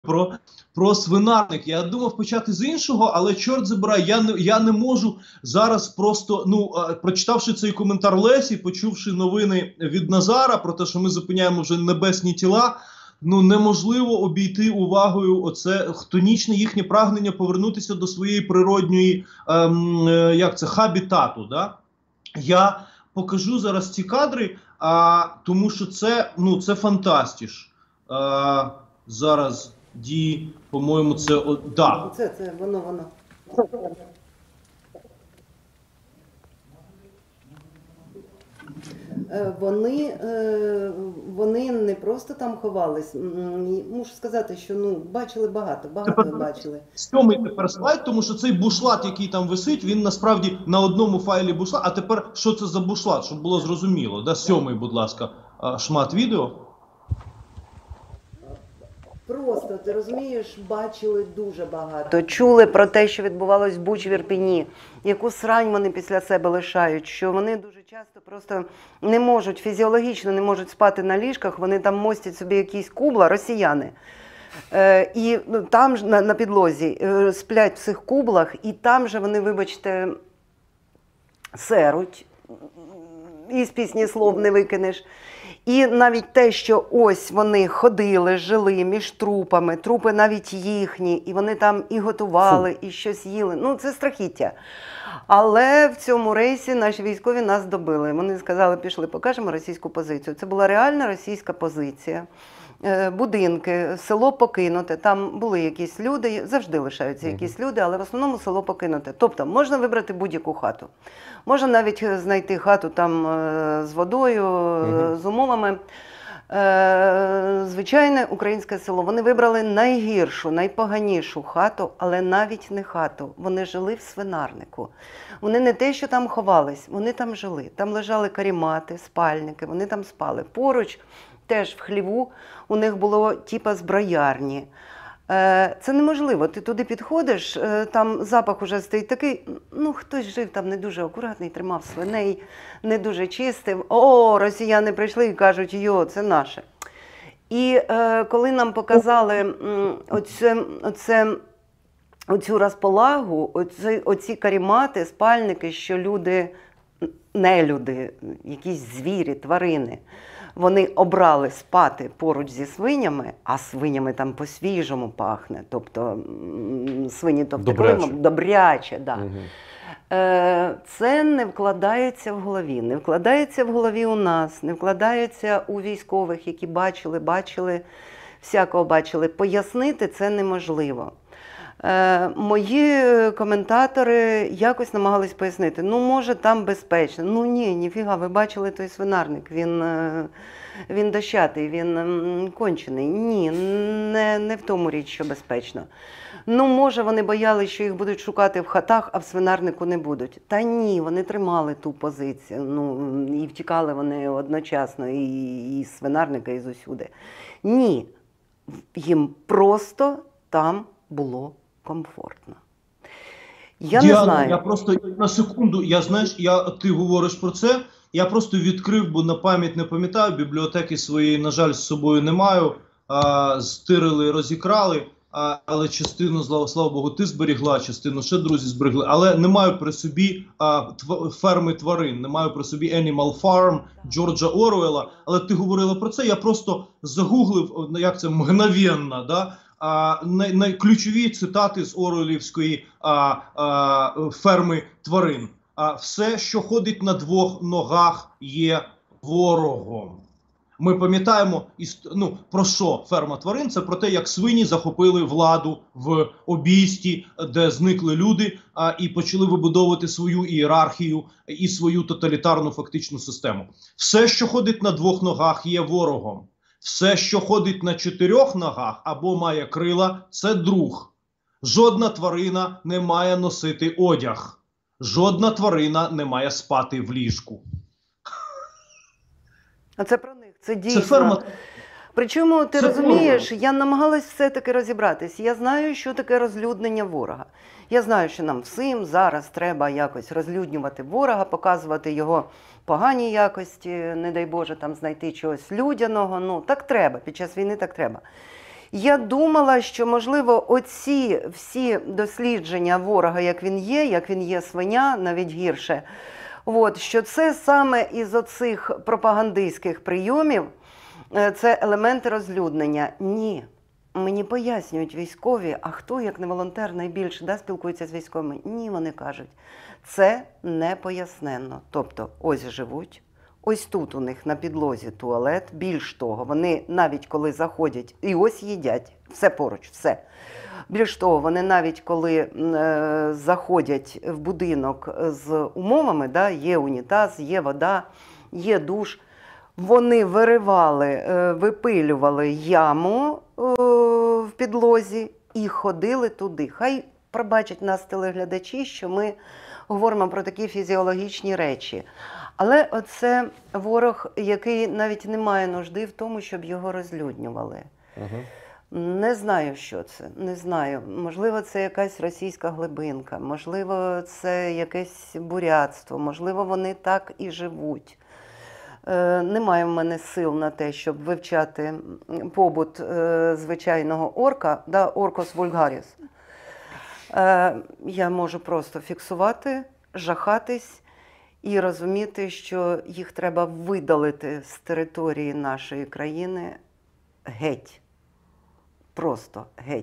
про свинарник. Я думав почати з іншого, але чорт забирай, я не можу зараз просто, прочитавши цей коментар Лесі, почувши новини від Назара про те, що ми зупиняємо вже небесні тіла, неможливо обійти увагою оце хтонічне їхнє прагнення повернутися до своєї природньої, хабітату. Да? Я покажу зараз ці кадри, тому що це фантастиш. Зараз по-моєму, це... Да. Це воно. Вони не просто там ховались. Мушу сказати, що бачили багато бачили. Сьомий тепер слайд, тому що цей бушлат, який там висить, він насправді на одному файлі бушлат. А тепер, що це за бушлат, щоб було зрозуміло. Да? Сьомий, будь ласка, шмат відео. Просто, ти розумієш, бачили дуже багато. Чули про те, що відбувалось в Бучі, в Ірпені, яку срань вони після себе лишають, що вони дуже часто просто не можуть, фізіологічно не можуть спати на ліжках, вони там мостять собі якісь кубла, росіяни. І там ж на підлозі сплять в цих кублах, і там же вони, вибачте, серуть, із пісні слов не викинеш. І навіть те, що ось вони ходили, жили між трупами, трупи навіть їхні, і вони там і готували, і щось їли. Це страхіття. Але в цьому рейсі наші військові нас добили. Вони сказали, пішли, покажемо російську позицію. Це була реальна російська позиція. Будинки, село покинуте, там були якісь люди, завжди лишаються якісь люди, але в основному село покинуте. Тобто можна вибрати будь-яку хату. Можна навіть знайти хату там з водою, з умовами. Звичайне українське село. Вони вибрали найгіршу, найпоганішу хату, але навіть не хату. Вони жили в свинарнику. Вони не те, що там ховались, вони там жили. Там лежали карімати, спальники, вони там спали. Поруч теж в хліву у них було типа зброярні. Це неможливо. Ти туди підходиш, там запах уже стоїть такий, хтось жив там не дуже акуратний, тримав свиней, не дуже чистив. Росіяни прийшли і кажуть, це наше. І коли нам показали оцю розполагу, оці карімати, спальники, що люди, нелюди, якісь звірі, тварини, вони обрали спати поруч зі свинями, а свинями там по-свіжому пахне. Тобто свині добряче. Да. Це не вкладається в голові. Не вкладається в голові у нас, не вкладається у військових, які всякого бачили. Пояснити це неможливо. Мої коментатори якось намагались пояснити, може там безпечно. Ні, ніфіга, ви бачили той свинарник, він дощатий, він кончений. Ні, не в тому річ, що безпечно. Може вони боялися, що їх будуть шукати в хатах, а в свинарнику не будуть. Та ні, вони тримали ту позицію, і втікали вони одночасно і з свинарника, і з усюди. Ні, їм просто там було комфортно. Діана, не знаю. Я просто на секунду, ти говориш про це, я просто відкрив, бо на пам'ять не пам'ятаю, бібліотеки своєї, на жаль, з собою не маю, стирили, розікрали, але частину, слава Богу, ти зберігла, частину ще друзі зберегли, але не маю при собі ферми тварин, не маю при собі Animal Farm Джорджа Оруелла, але ти говорила про це, я просто загуглив, як це, мгновенно, да? Ключові цитати з Оруеллівської ферми тварин. Все, що ходить на двох ногах, є ворогом. Ми пам'ятаємо, про що ферма тварин? Це про те, як свині захопили владу в обійсті, де зникли люди, і почали вибудовувати свою ієрархію і свою тоталітарну фактичну систему. Все, що ходить на двох ногах, є ворогом. Все, що ходить на чотирьох ногах або має крила, це друг. Жодна тварина не має носити одяг. Жодна тварина не має спати в ліжку. А це про них, це дійсно. Причому, ти розумієш, я намагалась все-таки розібратись. Я знаю, що таке розлюднення ворога. Я знаю, що нам всім зараз треба якось розлюднювати ворога, показувати його погані якості, не дай Боже, там знайти чогось людяного. Так треба, під час війни так треба. Я думала, що, можливо, оці всі дослідження ворога, як він є свиня, навіть гірше, от, що це саме із оцих пропагандистських прийомів, це елементи розлюднення. Ні. Мені пояснюють військові, а хто, як не волонтер, найбільше спілкується з військовими? Ні, вони кажуть, це не поясненно. Тобто, ось живуть, ось тут у них на підлозі туалет, більш того, вони навіть коли заходять, і ось їдять, все поруч, все. Більш того, вони навіть коли заходять в будинок з умовами, є унітаз, є вода, є душ, вони виривали, випилювали яму в підлозі і ходили туди. Хай пробачать нас телеглядачі, що ми говоримо про такі фізіологічні речі. Але оце ворог, який навіть не має нужди в тому, щоб його розлюднювали. Не знаю, що це, не знаю. Можливо, це якась російська глибинка, можливо, це якесь бурятство, можливо, вони так і живуть. Немає в мене сил на те, щоб вивчати побут звичайного орка, оркос вульгаріс. Я можу просто фіксувати, жахатись і розуміти, що їх треба видалити з території нашої країни геть. Просто геть.